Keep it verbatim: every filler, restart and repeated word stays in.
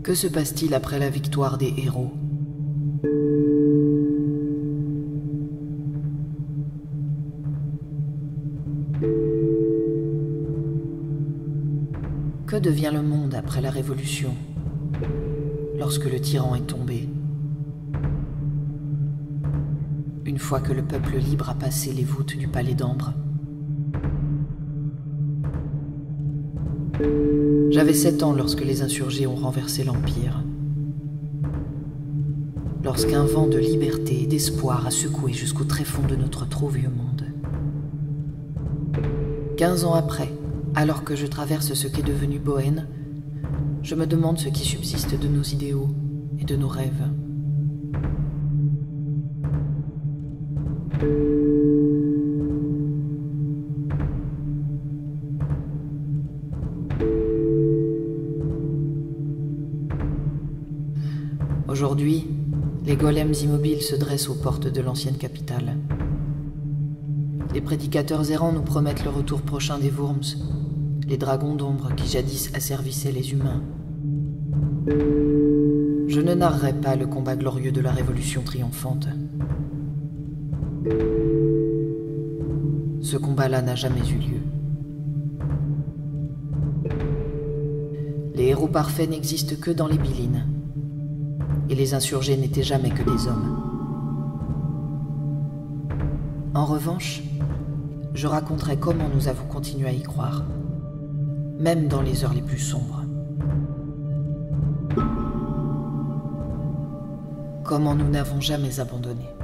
Que se passe-t-il après la victoire des héros? Que devient le monde après la Révolution, lorsque le tyran est tombé? Une fois que le peuple libre a passé les voûtes du palais d'Ambre. J'avais sept ans lorsque les insurgés ont renversé l'Empire. Lorsqu'un vent de liberté et d'espoir a secoué jusqu'au tréfonds de notre trop vieux monde. Quinze ans après, alors que je traverse ce qu'est devenu Bohêne, je me demande ce qui subsiste de nos idéaux et de nos rêves. Aujourd'hui, les golems immobiles se dressent aux portes de l'ancienne capitale. Les prédicateurs errants nous promettent le retour prochain des Wurms, les dragons d'ombre qui jadis asservissaient les humains. Je ne narrerai pas le combat glorieux de la Révolution triomphante. Ce combat-là n'a jamais eu lieu. Les héros parfaits n'existent que dans les Bylines. Et les insurgés n'étaient jamais que des hommes. En revanche, je raconterai comment nous avons continué à y croire, même dans les heures les plus sombres. Comment nous n'avons jamais abandonné.